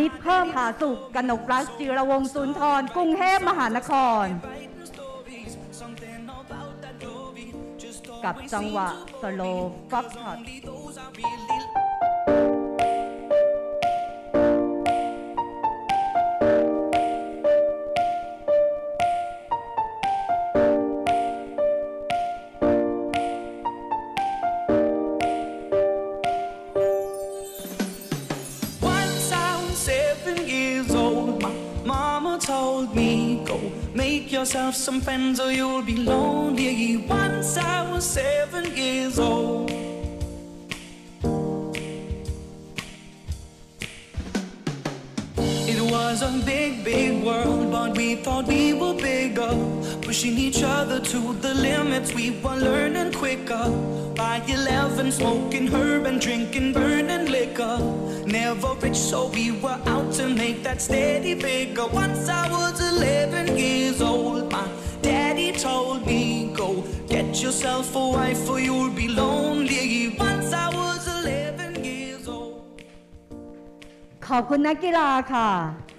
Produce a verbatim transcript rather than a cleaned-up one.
ณิชเพิ่มผาสุขกนกรักจิรวงศ์สุนทรกรุงเทพมหานครกับจังหวะสโลว์ฟ็อกท็อต Told me go make yourself some friends or you'll be lonely. Once I was seven years old. It was a big, big world, but we thought we were bigger, pushing each other to the limits. We were learning quicker. By eleven, smoking herb and drinking burning liquor. Never rich, so we were out to make that steady figure. Once I was eleven years old, my daddy told me, go get yourself a wife or you'll be lonely. Once I was eleven years old. ขอบคุณนักกีฬาค่ะ